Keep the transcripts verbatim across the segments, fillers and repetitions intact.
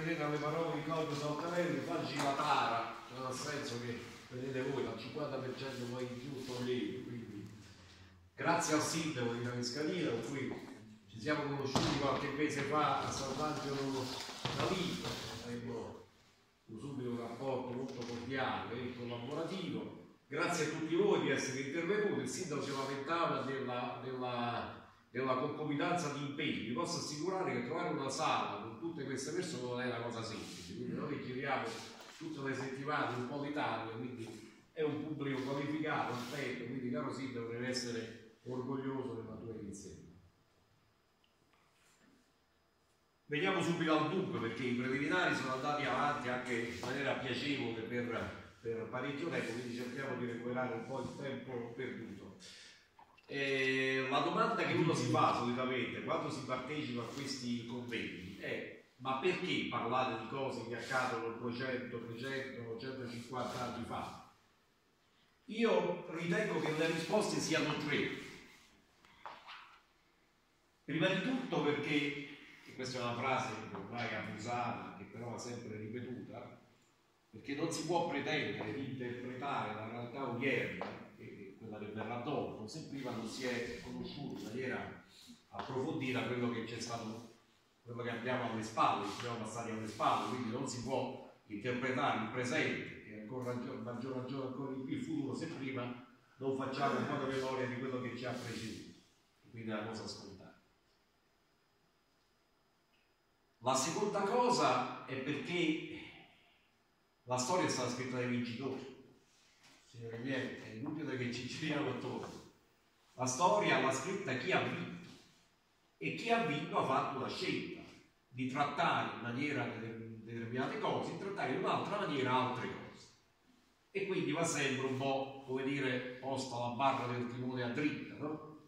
credete alle parole di Claudio Saltarelli, facci la tara, nel senso che vedete voi dal cinquanta per cento poi in più togliete, quindi grazie al sindaco di Canescalina con cui ci siamo conosciuti qualche mese fa a Sant'Angelo da Vita, abbiamo subito un rapporto molto cordiale e collaborativo. Grazie a tutti voi di essere intervenuti. Il sindaco si lamentava della, della, della concomitanza di impegni. Vi posso assicurare che trovare una sala con tutte queste persone non è una cosa semplice, quindi noi giriamo tutte le settimane un po' l'Italia, quindi è un pubblico qualificato, attento, quindi caro sindaco deve essere orgoglioso della tua iniziativa. Veniamo subito al dunque, perché i preliminari sono andati avanti anche in maniera piacevole per, per parecchio tempo, quindi cerchiamo di recuperare un po' il tempo perduto. E la domanda che uno si fa solitamente quando si partecipa a questi convegni è: ma perché parlate di cose che accadono duecento, trecento, centocinquanta anni fa? Io ritengo che le risposte siano tre. Prima di tutto perché, questa è una frase ormai abusata, che però va sempre ripetuta, perché non si può pretendere di interpretare la realtà odierna, che è quella che verrà dopo, se prima non si è conosciuto in maniera approfondita quello che c'è stato, quello che abbiamo alle spalle, ci siamo passati alle spalle, quindi non si può interpretare il presente, e ancora maggior ragione ancora di più il futuro, se prima non facciamo un po' di memoria di quello che ci ha preceduto, quindi è una cosa scontata. La seconda cosa è perché la storia è stata scritta dai vincitori. Signori miei, è inutile che ci giriamo attorno. La storia l'ha scritta chi ha vinto, e chi ha vinto ha fatto una scelta di trattare in maniera determinate cose, di trattare in un'altra maniera altre cose. E quindi va sempre un po', come dire, posta la barra del timone a dritta, no?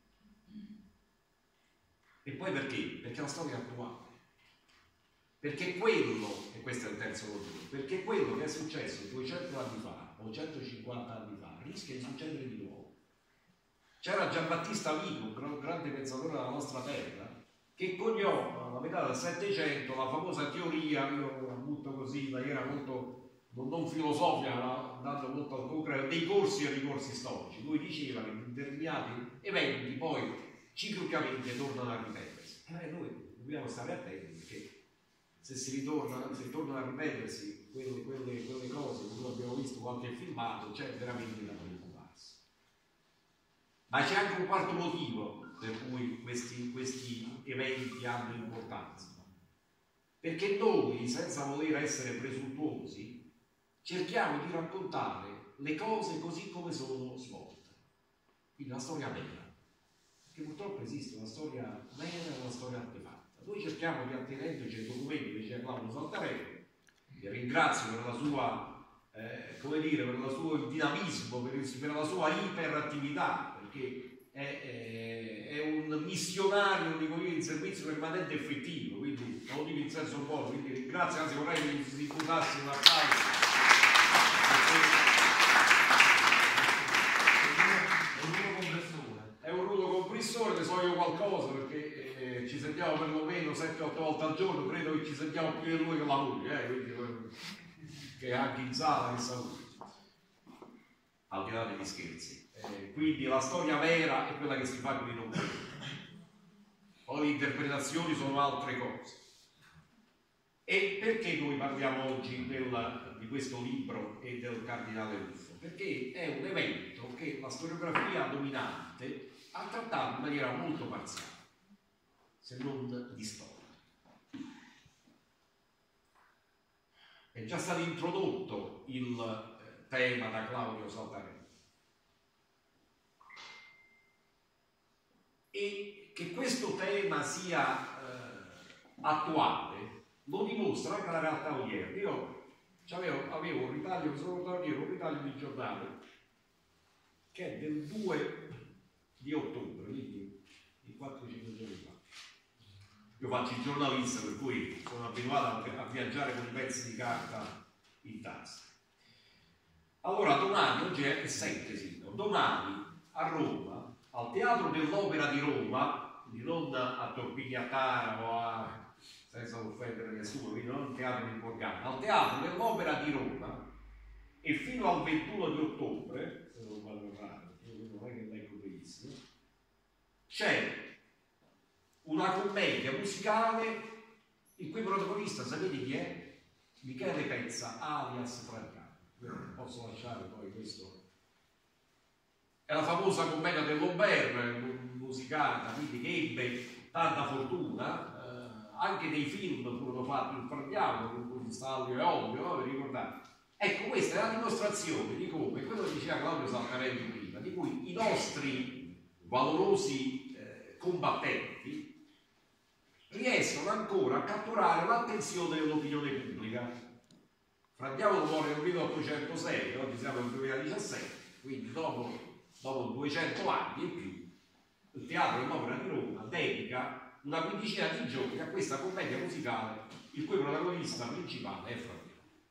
E poi perché? Perché la storia è attuale. Perché quello, e questo è il terzo motivo, perché quello che è successo duecento anni fa o centocinquanta anni fa rischia di succedere di nuovo. C'era Giambattista Vico, un grande pensatore della nostra terra, che coniò alla metà del Settecento la famosa teoria, io la butto così in maniera molto non filosofica, ma andando molto al concreto, dei corsi e ricorsi storici. Lui diceva che determinati eventi poi ciclicamente tornano a ripetersi. E noi dobbiamo stare attenti, perché se si ritorna, se tornano a ripetersi quelle, quelle, quelle cose, come abbiamo visto qualche filmato, c'è veramente da preoccuparsi. Ma c'è anche un quarto motivo per cui questi, questi eventi hanno importanza. Perché noi, senza voler essere presuntuosi, cerchiamo di raccontare le cose così come sono svolte. Quindi la storia vera. Perché purtroppo esiste una storia vera e una storia artefatta. Noi cerchiamo di attenendoci ai documenti che dice Claudio Saltarelli, che ringrazio per la sua, eh, come dire, per il suo dinamismo, per, il, per la sua iperattività, perché è, è, è un missionario, dico io, in servizio permanente effettivo, quindi lo dico in senso buono, quindi ringrazio, anzi vorrei che si disputasse un applauso. È un rudo compressore, ne so io qualcosa, perché eh, ci sentiamo perlomeno sette otto volte al giorno, credo che ci sentiamo più di lui che la moglie, eh, quindi, che anche in sala che saluti, al di là degli scherzi. Eh, quindi la storia vera è quella che si fa con i documenti, poi le interpretazioni sono altre cose. E perché noi parliamo oggi del, di questo libro e del cardinale Ruffo? Perché è un evento che la storiografia dominante ha trattato in maniera molto parziale, se non di storia. È già stato introdotto il eh, tema da Claudio Saltarelli, e che questo tema sia eh, attuale lo dimostra anche la realtà odierna. Io avevo, avevo un ritaglio, mi sono portato dietro un ritaglio di giornale che è del due di ottobre, quindi di quattro cinque giorni fa. Io faccio il giornalista, per cui sono abituato a, a viaggiare con i pezzi di carta in tasca. Allora domani, oggi è sette, sì, domani a Roma, al Teatro dell'Opera di Roma, quindi non a Torpiglia Tara o a senza offendere nessuno, quindi non il teatro di Borgata, al teatro dell'Opera di Roma, e fino al ventuno di ottobre, se non vado errato, non è che leggo benissimo, c'è una commedia musicale il cui protagonista, sapete chi è? Michele Pezza, alias Fradiano. Non posso lasciare poi questo. È la famosa commedia dell'Aubert, musicata, quindi che ebbe tanta fortuna. Eh, anche dei film furono fatti in Fradiano, con cui Stanlio e Olio, no? Vi ricordate? Ecco, questa è la dimostrazione di come, quello che diceva Claudio Saltarelli prima, di cui i nostri valorosi eh, combattenti riescono ancora a catturare l'attenzione dell'opinione pubblica. Fradiano muore nel milleottocentosei, oggi siamo nel duemiladiciassette, quindi dopo, dopo duecento anni e più, il Teatro dell'Opera di Roma dedica una quindicina di giorni a questa commedia musicale, il cui protagonista principale è Fradiano.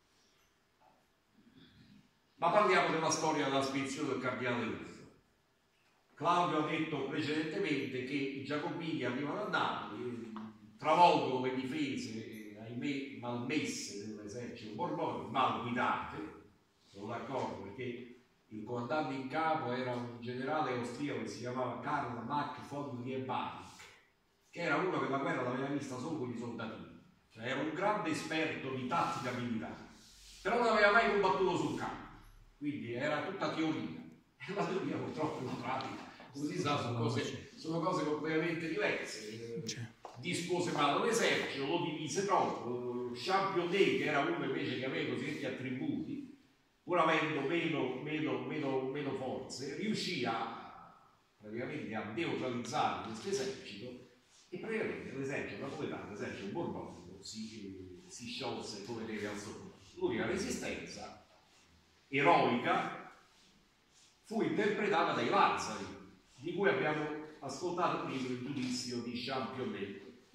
Ma parliamo della storia della spedizione del cardinale Ruffo. Claudio ha detto precedentemente che i giacobini arrivano a Napoli, travolgono le difese, ahimè, malmesse dell'esercito borbonico, mal guidate, sono d'accordo, perché il comandante in capo era un generale austriaco che si chiamava Karl Mack von Liebig, che era uno che la guerra l'aveva vista solo con i soldatini, cioè era un grande esperto di tattica militare, però non aveva mai combattuto sul campo, quindi era tutta teoria, e la teoria purtroppo la pratica, così sa, sono cose, sono cose completamente diverse. Dispose male l'esercito, lo divise troppo. Championnet, che era uno invece che aveva i cosiddetti attributi, pur avendo meno, meno, meno, meno forze, riuscì a praticamente a neutralizzare questo esercito, e praticamente l'esercito napoletano, l'esercito borbonico, si, si sciolse come deve al suo posto. L'unica resistenza eroica fu interpretata dai Lazzari, di cui abbiamo ascoltato prima il giudizio di Championnet,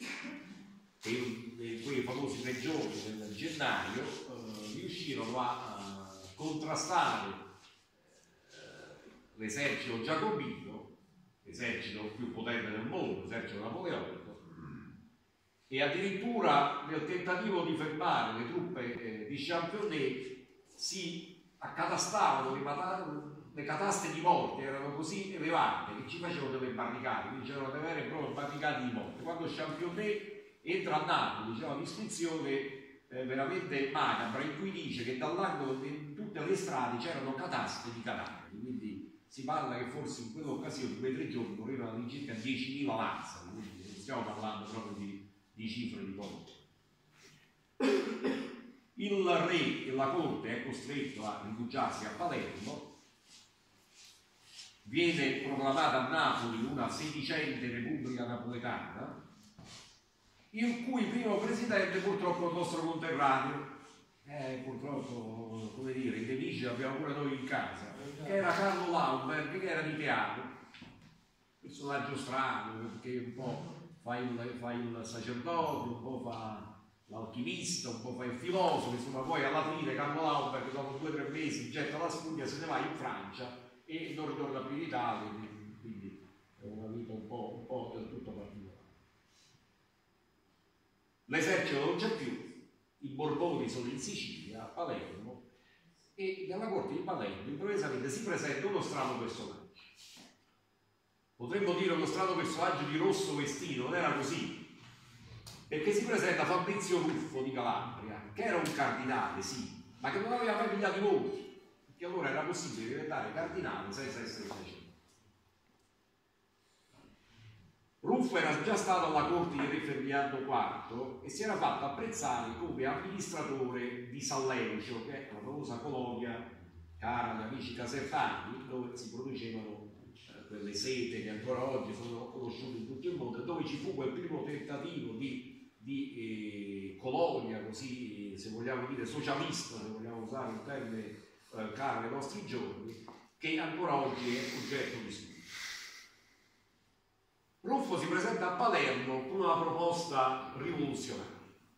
e in quei famosi tre giorni del gennaio eh, riuscirono a, a contrastare eh, l'esercito giacobino, l'esercito più potente del mondo, l'esercito napoleonico, e addirittura nel tentativo di fermare le truppe eh, di Championnet si accatastavano le, le cataste di morte, erano così elevate che ci facevano delle barricate, quindi c'erano delle vere e proprie barricate di morte. Quando Championnet entra a Napoli, c'è una descrizione eh, veramente macabra in cui dice che dall'angolo di tutte le strade c'erano cataste di cadaveri, quindi si parla che forse in quell'occasione, in quei tre giorni, morivano all'incirca diecimila lazzari, quindi non stiamo parlando proprio di, di cifre di morte. Il re e la corte è costretto a rifugiarsi a Palermo, viene proclamata a Napoli una sedicente Repubblica Napoletana, il cui primo presidente purtroppo è il nostro conterraneo, eh, purtroppo, come dire, i nemici abbiamo pure noi in casa, che era Carlo Laubert, che era di teatro, personaggio strano, perché un po' fa il, fa il sacerdote, un po' fa l'alchimista, un po' fa il filosofo, insomma poi alla fine Carlo Laubert dopo due o tre mesi getta la spugna, se ne va in Francia e non ritorna più in Italia, quindi è una vita un po', un po' del tutto particolare. L'esercito non c'è più, i Borboni sono in Sicilia, a Palermo, e nella corte di Palermo improvvisamente si presenta uno strano personaggio. Potremmo dire uno strano personaggio di rosso vestito, non era così, perché si presenta Fabrizio Ruffo di Calabria, che era un cardinale, sì, ma che non aveva mai pigliato i voti, perché allora era possibile diventare cardinale senza essere sacerdote. Ruffo era già stato alla corte di re Ferdinando quarto e si era fatto apprezzare come amministratore di Salleucio, che è la famosa colonia cara agli amici casertani, dove si producevano eh, quelle sete che ancora oggi sono conosciute in tutto il mondo, dove ci fu quel primo tentativo di, di eh, colonia, così se vogliamo dire socialista, se vogliamo usare un termine eh, caro ai nostri giorni, che ancora oggi è oggetto di studio. Ruffo si presenta a Palermo con una proposta rivoluzionaria.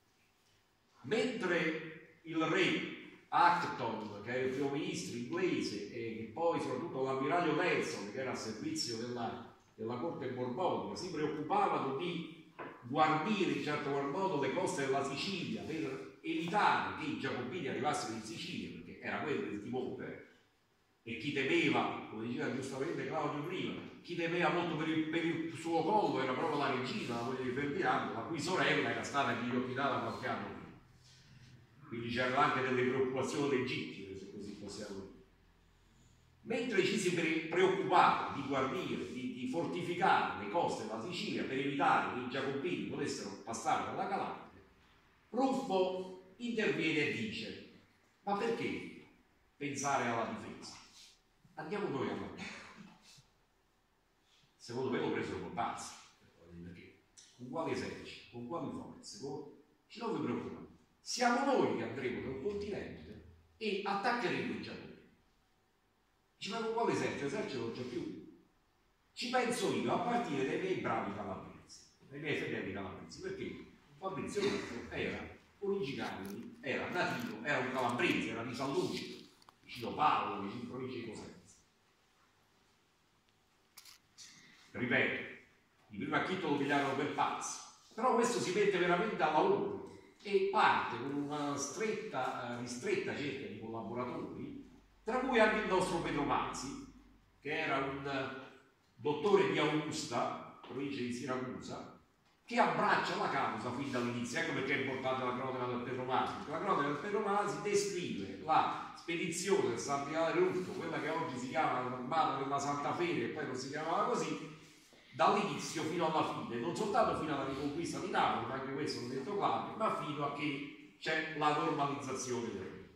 Mentre il re Acton, che era il primo ministro inglese, e poi soprattutto l'ammiraglio Nelson, che era a servizio della, della corte borbonica, si preoccupavano di guardire in certo qual modo le coste della Sicilia per evitare che i giacobini arrivassero in Sicilia, perché era quello il timore, e chi temeva, come diceva giustamente Claudio prima, chi temeva molto per il, per il suo collo era proprio la regina, la moglie di Ferdinando, la cui sorella era stata ghigliottinata qualche anno prima. Quindi c'erano anche delle preoccupazioni legittime, se così possiamo dire. Mentre ci si preoccupava di guardire, di, di fortificare le coste della Sicilia per evitare che i giacobini potessero passare dalla Calabria, Ruffo interviene e dice: ma perché pensare alla difesa? Andiamo noi alla guerra. Secondo me lo presero con pazzi, perché con quali eserciti, con quali forze, con... ci non vi preoccupate, siamo noi che andremo nel continente e attaccheremo i giacobini. Dice: ma con quale esercito? L'esercito non c'è più. Ci penso io, a partire dai miei bravi calabresi, dai miei fedeli calabresi, perché Fabrizio Ruffo era originario, era nativo, era un calabrese, era di San Lucido, vicino Paolo, vicino in provincia di Cosenza. Ripeto, di prima acchito lo pigliarono per pazzo, però questo si mette veramente al lavoro e parte con una stretta, ristretta cerchia di collaboratori, tra cui anche il nostro Pedro Mazzi, che era un dottore di Augusta, provincia di Siracusa, che abbraccia la causa fin dall'inizio. Ecco perché è importante la cronaca del Pedro Mazzi, perché la cronaca del Pedro Mazzi descrive la spedizione del San Pietro Ruffo, quella che oggi si chiama l'Armata della Santa Fede, e poi non si chiamava così, dall'inizio fino alla fine, non soltanto fino alla riconquista di Napoli, ma anche questo l'ho detto Claudio, ma fino a che c'è la normalizzazione del regno.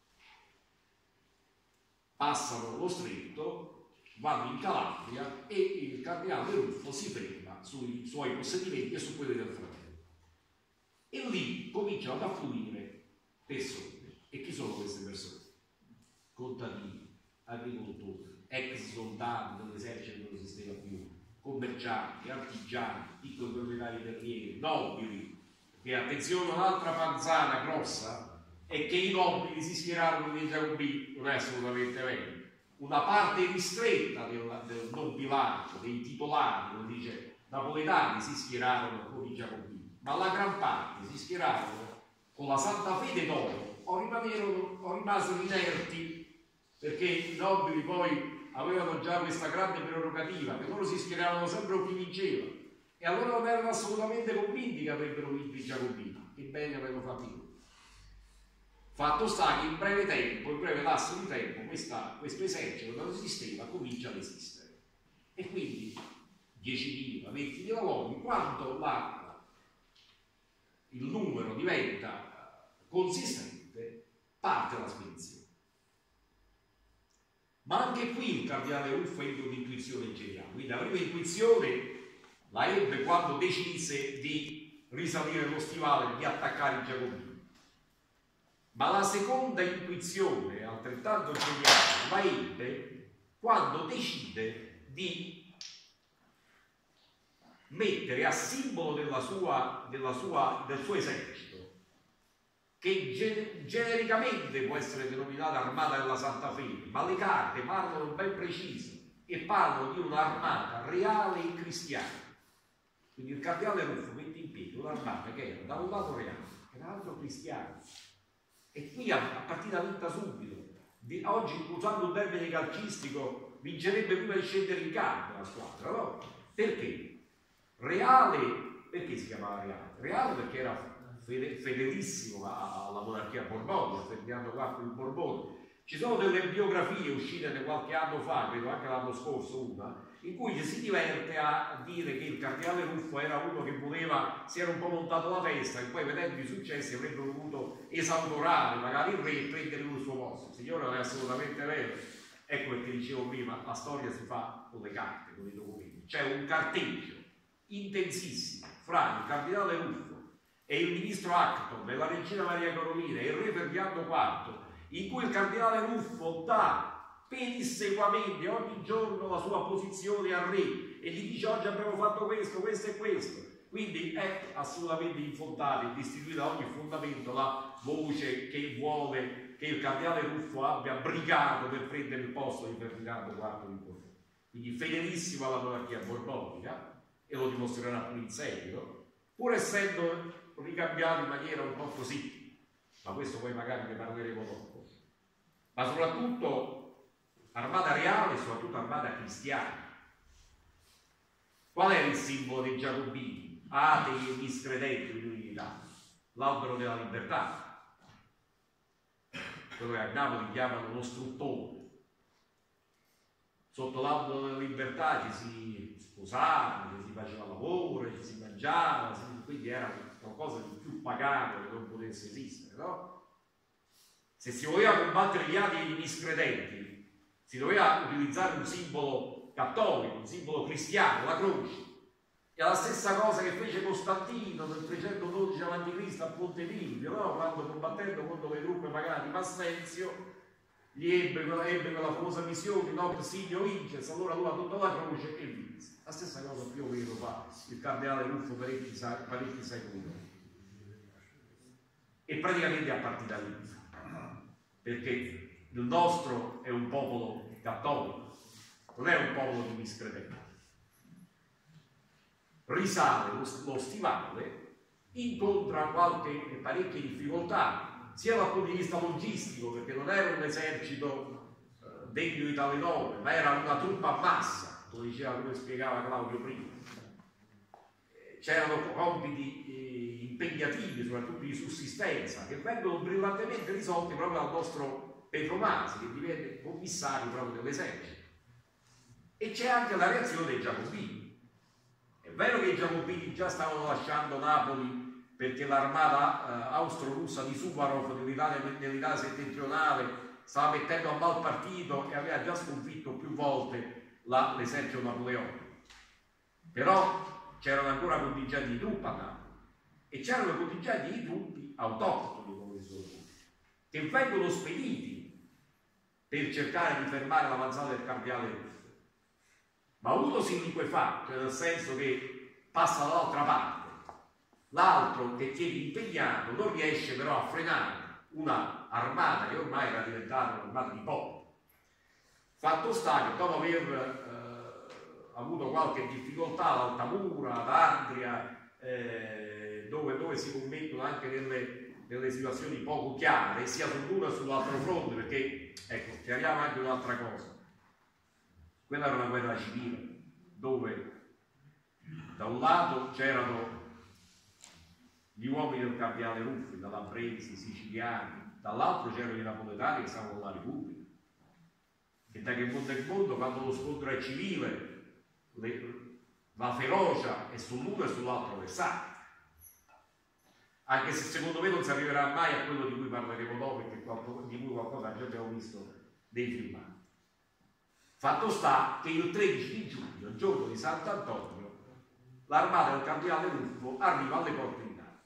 Passano lo stretto, vanno in Calabria e il cardinale Ruffo si ferma sui suoi possedimenti e su quelli del fratello. E lì cominciano ad affluire persone. E chi sono queste persone? Contadini, agricoltori, ex soldati dell'esercito che non esisteva più, commercianti, artigiani, piccoli proprietari terrieri, nobili. Che attenzione, un'altra panzana grossa è che i nobili si schierarono nei giacobini. Non è assolutamente vero. Una parte ristretta del, del nobilato, dei titolari, lo dice napoletani, si schierarono con i giacobini, ma la gran parte si schierarono con la Santa Fede d'oro o rimasero, o rimasero inerti, perché i nobili poi avevano già questa grande prerogativa, che loro si schieravano sempre con chi vinceva, e allora non erano assolutamente convinti che avrebbero vinto i giacobini. Che bene avevano fatto io. Fatto sta che in breve tempo, in breve lasso di tempo, questa, questo esercito che non esisteva comincia ad esistere. E quindi diecimila, ventimila uomini, quando la, il numero diventa consistente, parte la spedizione. Ma anche qui il cardinale Ruffo ebbe un'intuizione geniale. Quindi la prima intuizione la ebbe quando decise di risalire lo stivale e di attaccare i giacobini. Ma la seconda intuizione, altrettanto geniale, la ebbe quando decide di mettere a simbolo della sua, della sua, del suo esercito, che gen genericamente può essere denominata Armata della Santa Fede, ma le carte parlano ben preciso e parlano di un'armata reale e cristiana. Quindi il cardinale Ruffo mette in piedi un'armata che era da un lato reale e dall'altro cristiana. E qui a, a partita vinta subito. Di, oggi, usando un termine calcistico, vincerebbe prima di scendere in campo la squadra, no? Perché? Reale, perché si chiamava Reale? Reale perché era fede, fedelissimo alla monarchia borbonica, Ferdinando quarto il Borbone. Ci sono delle biografie uscite da qualche anno fa, credo anche l'anno scorso una, in cui si diverte a dire che il cardinale Ruffo era uno che voleva, si era un po' montato la testa e poi vedendo i successi avrebbe voluto esautorare magari il re e prendere il suo posto. Il signore non è assolutamente vero. Ecco perché dicevo prima, la storia si fa con le carte, con i documenti. C'è un carteggio intensissimo fra il cardinale Ruffo e il ministro Acton e la regina Maria Carolina e il re Ferdinando quarto, in cui il cardinale Ruffo dà pedissequamente ogni giorno la sua posizione al re e gli dice: oggi abbiamo fatto questo, questo e questo. Quindi è assolutamente infondata e distribuita da ogni fondamento la voce che vuole che il cardinale Ruffo abbia brigato per prendere il posto di Ferdinando quarto di Borbone. Quindi fedelissimo alla monarchia borbonica, e lo dimostrerà pure in seguito, pur essendo ricambiato in maniera un po' così, ma questo poi magari ne parleremo dopo, ma soprattutto armata reale e soprattutto armata cristiana. Qual è il simbolo dei Giacobini? Atei e miscredenti dell'unità? L'albero della libertà, quello che a Napoli chiamano lo struttore. Sotto l'albero della libertà ci si sposava, ci si faceva lavoro, ci si mangiava, quindi era qualcosa di più pagano che non potesse esistere, no? Se si voleva combattere gli atei e i miscredenti, si doveva utilizzare un simbolo cattolico, un simbolo cristiano, la croce. È la stessa cosa che fece Costantino nel trecentododici avanti Cristo a Ponte Milvio, no? Quando combattendo contro le truppe pagane di Massenzio gli ebbe, ebbe quella famosa missione, no? Signo vinces, allora lui adottò la croce e vinse. La stessa cosa più o meno fa il cardinale Ruffo parecchi, parecchi secoli dopo. E praticamente a partire da lì, perché il nostro è un popolo cattolico, non è un popolo di miscredenti. Risale lo, lo stivale, incontra qualche parecchie difficoltà, sia dal punto di vista logistico, perché non era un esercito eh, degno di tale nome, ma era una truppa a massa, lo diceva, come spiegava Claudio prima. C'erano compiti eh, impegnativi, soprattutto di sussistenza, che vengono brillantemente risolti proprio dal nostro Pedro Masi, che divenne commissario proprio dell'esercito. E c'è anche la reazione dei Giacobini. È vero che i Giacobini già stavano lasciando Napoli perché l'armata eh, austro-russa di Suvarov nell'Italia, nell'Italia settentrionale stava mettendo a mal partito e aveva già sconfitto più volte l'esercito napoleonico. Però c'erano ancora contingenti di truppe a Napoli e c'erano contingenti di truppe autoctoni, come si suol dire, che vengono spediti per cercare di fermare l'avanzata del cardinale Ruffo. Ma uno si liquefà, cioè nel senso che passa dall'altra parte, l'altro che tiene impegnato non riesce però a frenare una armata che ormai era diventata un'armata di popolo. Fatto sta che dopo aver eh, avuto qualche difficoltà ad Altamura, ad Andria, eh, dove, dove si commettono anche delle, delle situazioni poco chiare, sia sull'uno che sull'altro fronte, perché, ecco, chiariamo anche un'altra cosa. Quella era una guerra civile, dove da un lato c'erano gli uomini del cardinale Ruffo, i calabresi, i siciliani, dall'altro c'erano i napoletani che stavano con la Repubblica. E da che mondo è mondo, quando lo scontro è civile, le, la ferocia è sull'uno e sull'altro versante. Anche se secondo me non si arriverà mai a quello di cui parleremo dopo, perché qualcosa, di cui qualcosa già abbiamo visto dei filmati. Fatto sta che il tredici di giugno, il giorno di Sant'Antonio, l'armata del cardinale Ruffo arriva alle porte di Napoli.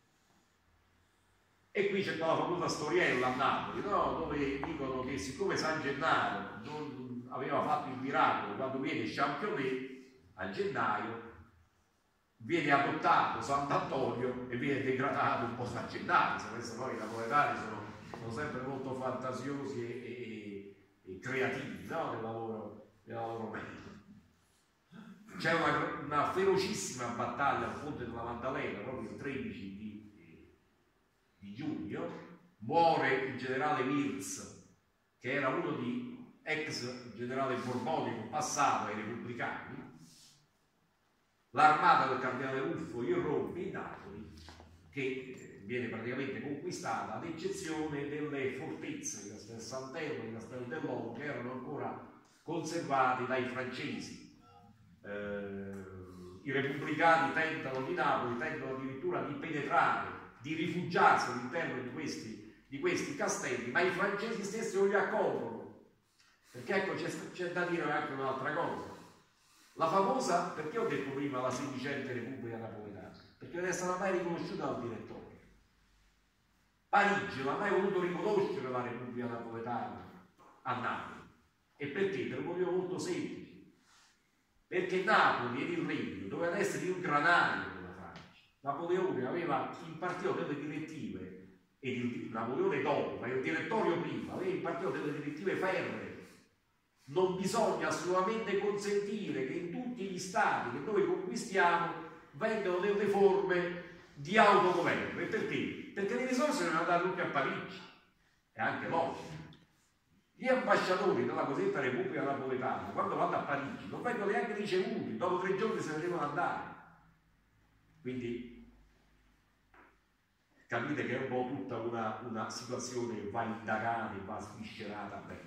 E qui c'è quella famosa storiella a Napoli, no? Dove dicono che siccome San Gennaro non aveva fatto il miracolo quando viene Championnet, a gennaio viene adottato Sant'Antonio e viene degradato un po' San Gennaro. Se poi i napoletani sono, sono sempre molto fantasiosi e, e, e creativi, no? Nella loro, nella loro mente. C'è una, una ferocissima battaglia al Ponte della Maddalena, proprio il tredici di, di giugno, muore il generale Wirz, che era uno di ex generale borbonico passato ai repubblicani. L'armata del cardinale Ruffo irrompe in Napoli, che viene praticamente conquistata, ad eccezione delle fortezze di Castel Sant'Elmo, di Castel dell'Olmo, che erano ancora conservate dai francesi. Eh, I repubblicani tentano di Napoli, tentano addirittura di penetrare, di rifugiarsi all'interno di questi, di questi castelli, ma i francesi stessi non li accolgono. Perché ecco, c'è da dire anche un'altra cosa. La famosa, perché ho detto prima la sedicente Repubblica Napoletana? Perché non è stata mai riconosciuta dal direttore. Parigi non ha mai voluto riconoscere la Repubblica Napoletana a Napoli. E perché? Per un motivo molto semplice. Perché Napoli ed il Regno dovevano essere il granaio della Francia. Napoleone aveva impartito delle direttive, ed il, Napoleone dopo, ma il direttorio prima, aveva impartito delle direttive ferree. Non bisogna assolutamente consentire che in tutti gli stati che noi conquistiamo vengono delle forme di autogoverno. E perché? Perché le risorse devono andare tutte a Parigi, è anche logico. Gli ambasciatori della cosiddetta Repubblica Napoletana, quando vanno a Parigi, non vengono neanche ricevuti, dopo tre giorni se ne devono andare. Quindi capite che è un po' tutta una, una situazione che va indagata e va sviscerata bene.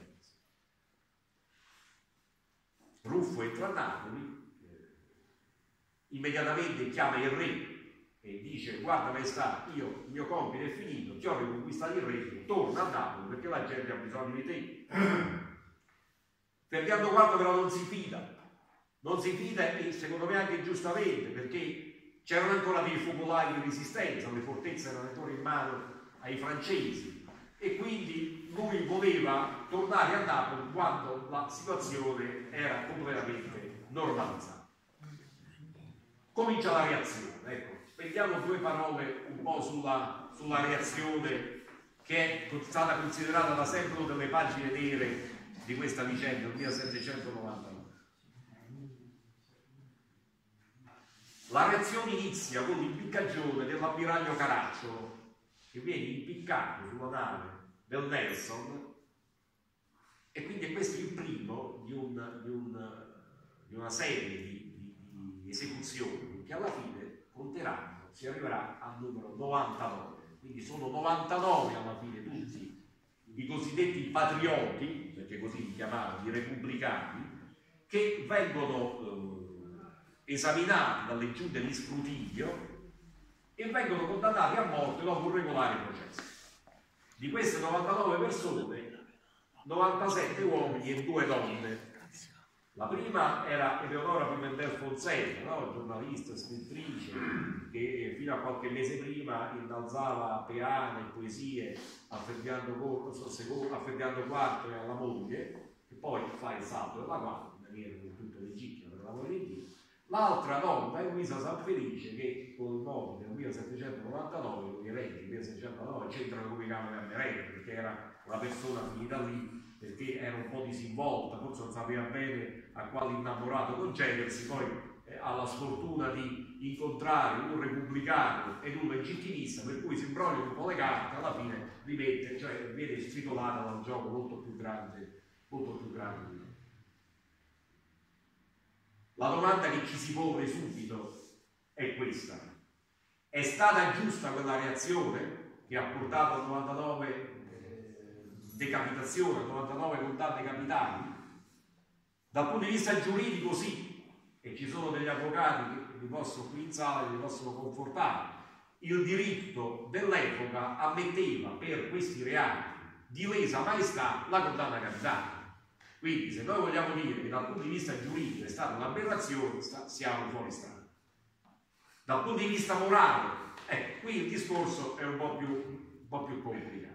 Ruffo entra a Napoli, eh, immediatamente chiama il re e dice: guarda maestà, io il mio compito è finito, ti ho riconquistato il re, torna a Napoli perché la gente ha bisogno di te. Ferdinando quarto però non si fida, non si fida e secondo me anche giustamente, perché c'erano ancora dei focolai di resistenza, le fortezze erano ancora in mano ai francesi e quindi lui voleva tornare a Napoli quando la situazione era completamente normalizzata. Comincia la reazione, ecco. Vediamo due parole un po' sulla, sulla reazione che è stata considerata da sempre una delle pagine nere di questa vicenda, del millesettecentonovantanove. La reazione inizia con l'impiccagione dell'ammiraglio Caracciolo, che viene impiccato sulla nave del Nelson, e quindi questo è il primo di, un, di, un, di una serie di, di, di esecuzioni che alla fine conteranno, si arriverà al numero novantanove, quindi sono novantanove alla fine tutti i cosiddetti patrioti, perché così li chiamavano, i repubblicani, che vengono eh, esaminati dalle giunte di scrutinio e vengono condannati a morte dopo un regolare processo. Di queste novantanove persone, novantasette uomini e due donne. La prima era Eleonora Pimentel Fonseca, no? Giornalista, scrittrice, che fino a qualche mese prima innalzava peane e poesie a Ferdinando, a Ferdinando quarto e alla moglie, che poi fa il salto della quarta, in maniera del tutto legittima per l'amore di Dio. L'altra donna è Luisa Sanfelice, che con il modo del millesettecentonovantanove, con i regni del millesettecentonovantanove, c'entrano come Camera Merende, perché era una persona finita lì, perché era un po' disinvolta, forse non sapeva bene a quale innamorato concedersi, poi eh, ha la sfortuna di incontrare un repubblicano ed un legittimista, per cui si imbrogliano un po' le carte, alla fine rimette, cioè viene stritolata da un gioco molto più grande, molto più grande di lui. La domanda che ci si pone subito è questa: è stata giusta quella reazione che ha portato al novantanove decapitazione, novantanove condanne capitali? Dal punto di vista giuridico sì, e ci sono degli avvocati che vi possono qui in sala, vi possono confortare. Il diritto dell'epoca ammetteva per questi reati di lesa maestà la condanna capitale. Quindi se noi vogliamo dire che dal punto di vista giuridico è stata un'aberrazione, siamo fuori strada. Dal punto di vista morale, eh, qui il discorso è un po' più, un po' più complicato.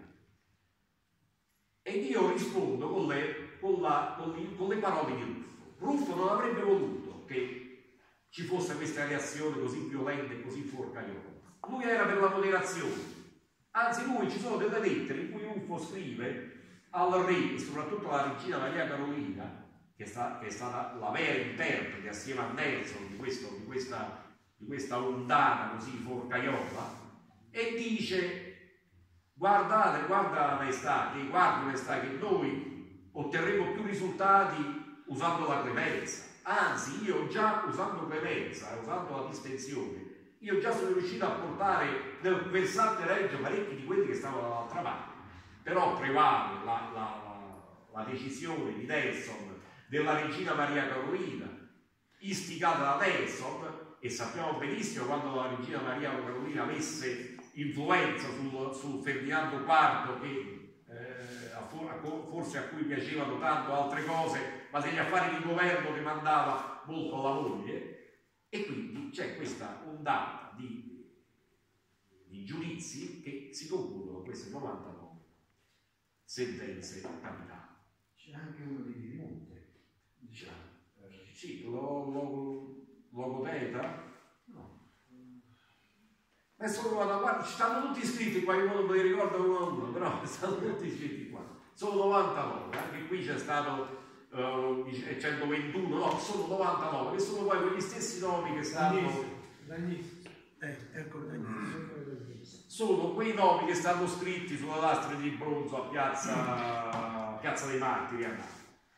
E io rispondo con le, con, la, con, le, con le parole di Ruffo. Ruffo non avrebbe voluto che ci fosse questa reazione così violenta e così forcaiola. Lui era per la moderazione. Anzi, lui, ci sono delle lettere in cui Ruffo scrive al re, e soprattutto alla regina Maria Carolina, che è, sta, che è stata la vera interprete assieme a Nelson di, questo, di, questa, di questa ondata così forcaiola, e dice: guardate, guarda maestà, che guarda maestà, che noi otterremo più risultati usando la clemenza. Anzi, io già usando clemenza, usando la distensione, io già sono riuscito a portare nel versante reggio parecchi di quelli che stavano dall'altra parte. Però prevale la, la, la decisione di Nelson della regina Maria Carolina, istigata da Nelson, e sappiamo benissimo quando la regina Maria Carolina avesse influenza sul, sul Ferdinando quarto, che eh, a, forse a cui piacevano tanto altre cose, ma degli affari di governo che mandava molto alla moglie, e quindi c'è questa ondata di, di giudizi che si concludono con queste novantanove sentenze capitali. C'è anche uno di Piemonte, diciamo. Eh, sì, lo, lo, logopeda? No. Adesso vado a guardare, ci stanno tutti iscritti qua, io non me li ricordo uno a uno, però stanno tutti iscritti qua. Sono novantanove, anche qui c'è stato uh, centoventuno, no, sono novantanove, che sono poi quegli stessi nomi che stanno Eh, ecco sono quei nomi che stanno scritti sulla lastra di bronzo a piazza, piazza dei Martiri a Napoli.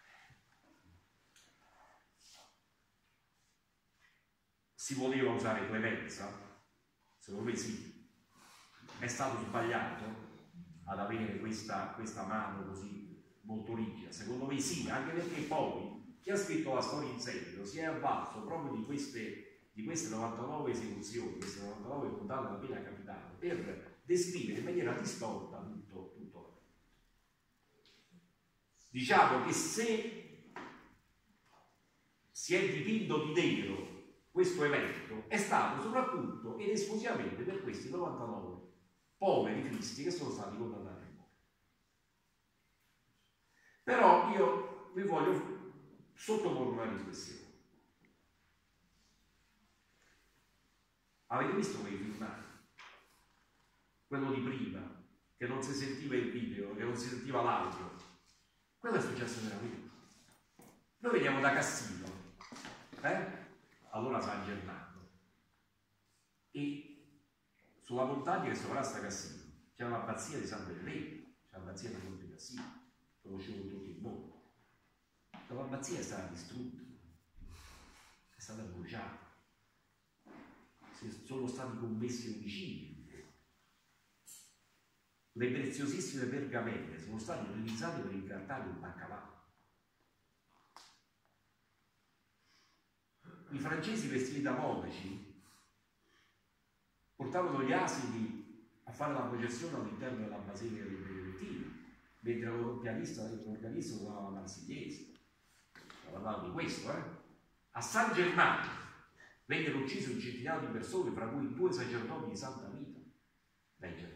Si voleva usare clemenza? Secondo me sì. È stato sbagliato ad avere questa, questa mano così molto rigida? Secondo me sì, anche perché poi chi ha scritto la storia in seguito si è avvalso proprio di queste, di queste novantanove esecuzioni, queste novantanove puntate della pena capitale, per descrivere in maniera distorta tutto, tutto. Diciamo che se si è dipinto di nero questo evento, è stato soprattutto ed esclusivamente per questi novantanove poveri cristi che sono stati condannati a morte. Però io vi voglio sottoporre una riflessione. Avete visto quei filmati? Quello di prima, che non si sentiva il video, che non si sentiva l'audio. Quello è successo veramente. Noi veniamo da Cassino, eh? Allora San Germano, e sulla montagna che sovrasta Cassino c'è l'abbazia di San Bernardo, c'è l'abbazia di Monte Cassino, conosciuto in tutto il mondo. L'abbazia è stata distrutta, è stata bruciata, sono stati commessi omicidi. Le preziosissime pergamene sono state utilizzate per incartare il baccalà. I francesi vestiti da monaci portavano gli asini a fare la processione all'interno della Basilica dei Benedettini, mentre l'organista usava la Marsigliese. Parlavamo di questo, eh? A San Germano vennero uccise un centinaio di persone, fra cui due sacerdoti di Santa Rita dai Germani.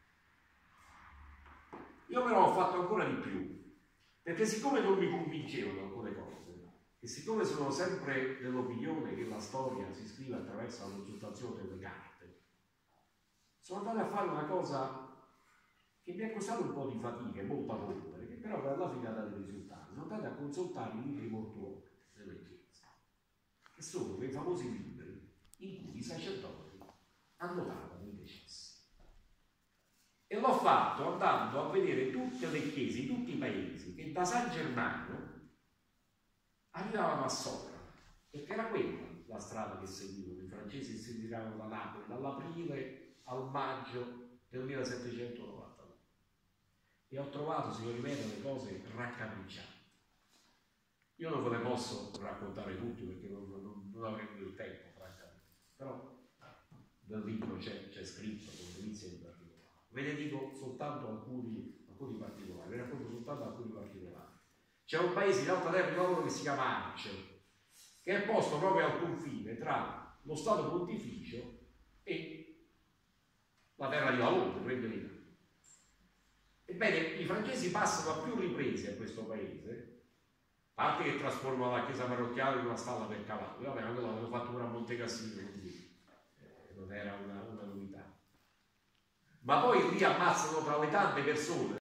Io però ho fatto ancora di più, perché siccome non mi convincevano alcune cose, e siccome sono sempre dell'opinione che la storia si scrive attraverso la consultazione delle carte, sono andato a fare una cosa che mi è costato un po' di fatica e molta polvere, che però per alla fine ha dato i risultati. Sono andato a consultare i libri mortuori delle chiese, che sono quei famosi libri in cui i sacerdoti annotavano i decessi. E l'ho fatto andando a vedere tutte le chiese, tutti i paesi, che da San Germano arrivavano a Sopra, perché era quella la strada che seguivano. I francesi si tiravano da Napoli dall'aprile al maggio del millesettecentonovantadue. E ho trovato, signori miei, delle cose raccapriccianti. Io non ve le posso raccontare tutte perché non, non, non avremo il tempo, francamente. Però nel libro c'è, c'è scritto con delizia in particolare. Ve ne dico soltanto alcuni, alcuni particolari, ve ne racconto soltanto alcuni particolari. C'è un paese in Alta Terra di Lavoro che si chiama Arce, che è posto proprio al confine tra lo Stato Pontificio e la terra di lavoro, il Regno Unito. Ebbene, i francesi passano a più riprese a questo paese, a parte che trasformano la chiesa parrocchiale in una stalla per cavalli, vabbè, quello l'avevano fatto pure a Monte Cassino, quindi eh, non era una, una novità. Ma poi lì ammazzano tra le tante persone